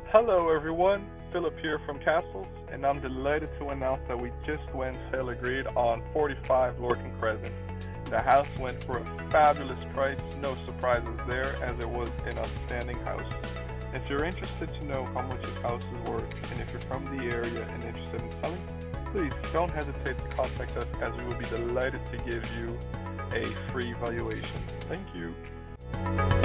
Hello everyone, Philip here from Castles, and I'm delighted to announce that we just went sale agreed on 45 Lorcan Crescent. The house went for a fabulous price, no surprises there as it was an outstanding house. If you're interested to know how much this house is worth, and if you're from the area and interested in selling, please don't hesitate to contact us as we will be delighted to give you a free valuation. Thank you.